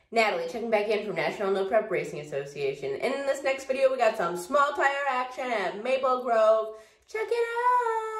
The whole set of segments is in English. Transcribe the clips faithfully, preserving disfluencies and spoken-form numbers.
Natalie, checking back in from National No Prep Racing Association. And in this next video, we got some small tire action at Maple Grove. Check it out!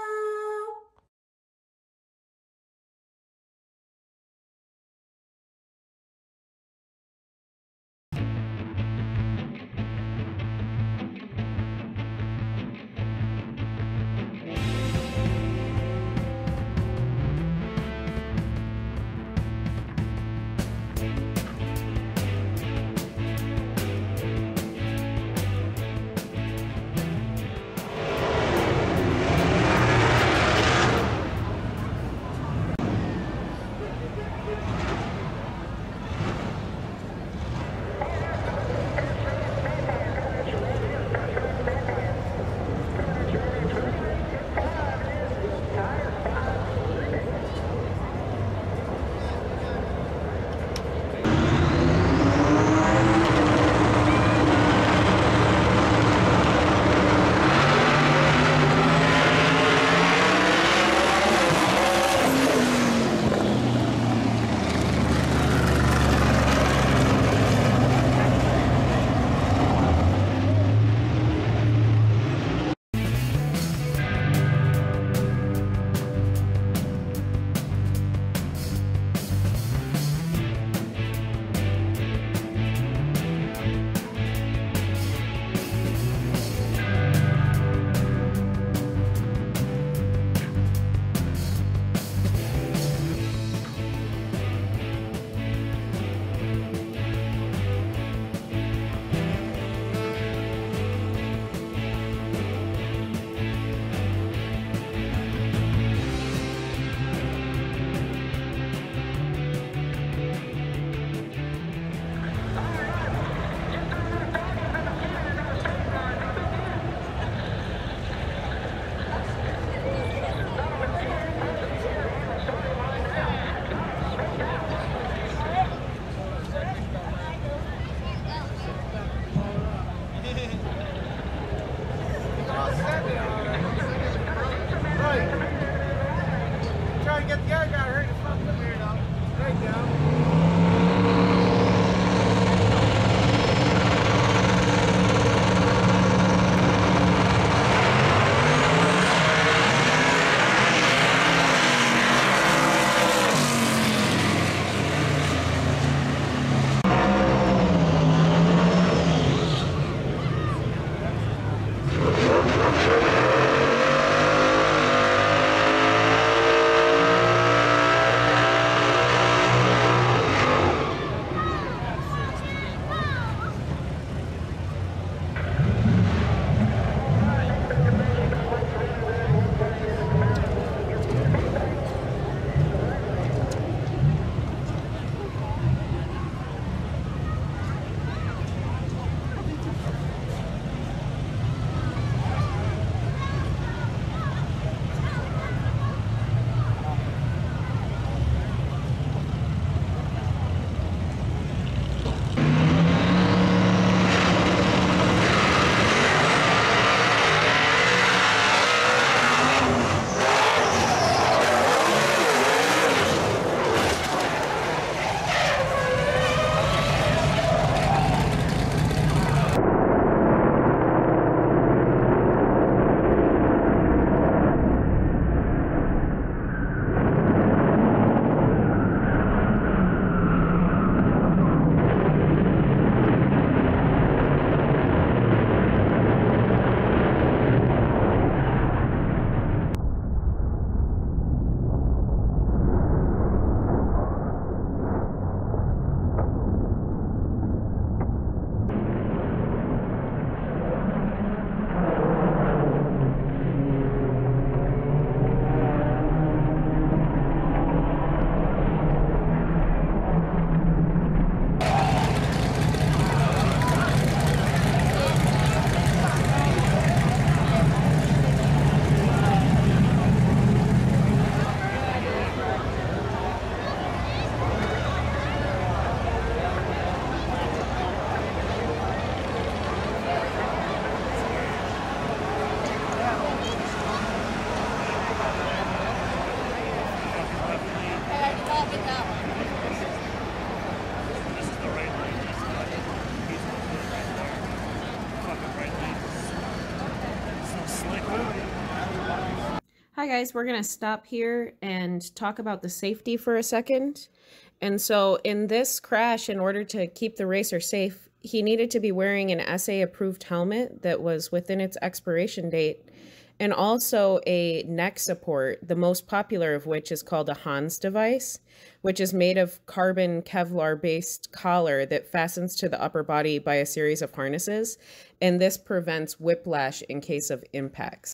Hi guys, we're going to stop here and talk about the safety for a second. And so in this crash, in order to keep the racer safe, he needed to be wearing an S A approved helmet that was within its expiration date, and also a neck support, the most popular of which is called a Hans device, which is made of carbon Kevlar-based collar that fastens to the upper body by a series of harnesses, and this prevents whiplash in case of impacts.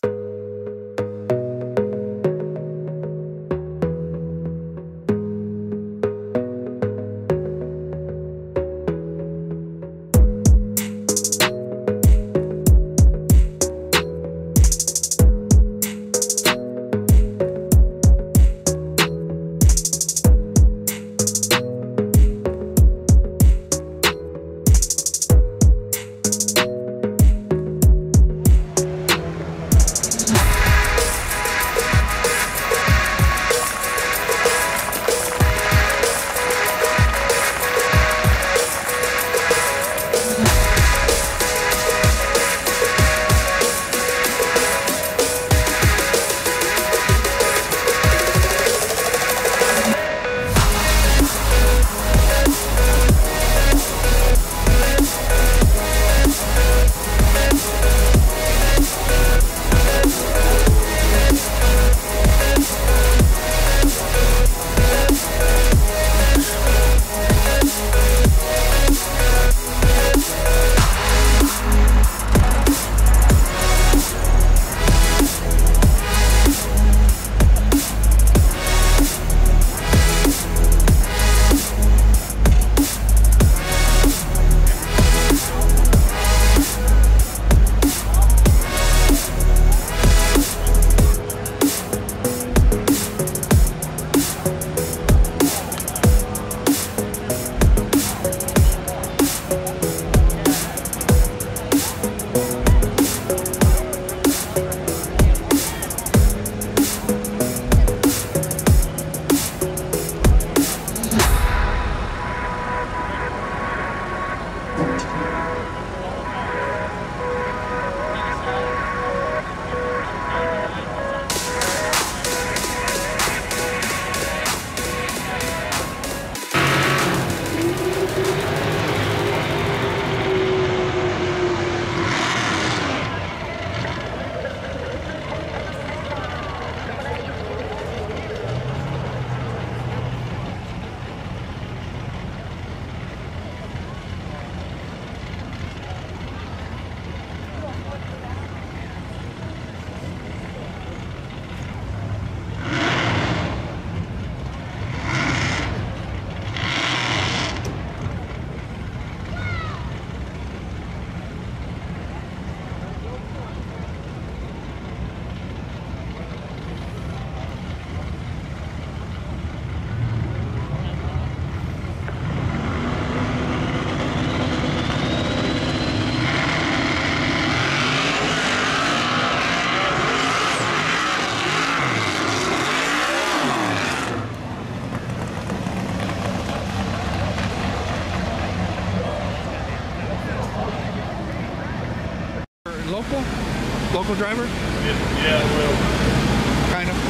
Local? Local driver? Yeah, yeah, well. Kind of.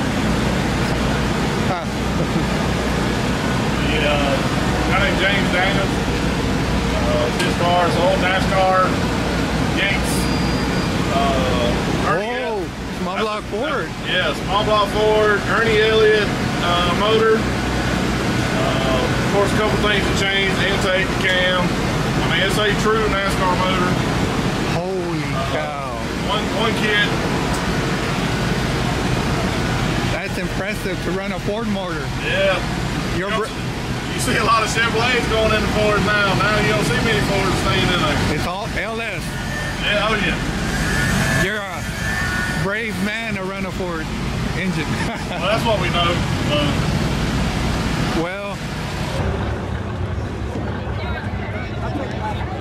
Huh. The, uh, guy named James Daniels. Uh, it's his car, it's an old NASCAR Yates. Uh, Ernie Whoa, El small block Ford. Uh, yeah, small block Ford, Ernie Elliott uh, motor. Uh, of course, a couple things to change, the intake, the cam. I mean, it's a true NASCAR motor. Holy cow. One, one kit. That's impressive to run a Ford motor. Yeah. Your you, you see a lot of Chevrolets going into Ford now. Now you don't see many Fords staying in there. It's all L S. Yeah, oh yeah. You're a brave man to run a Ford engine. Well, that's what we know. Uh, well,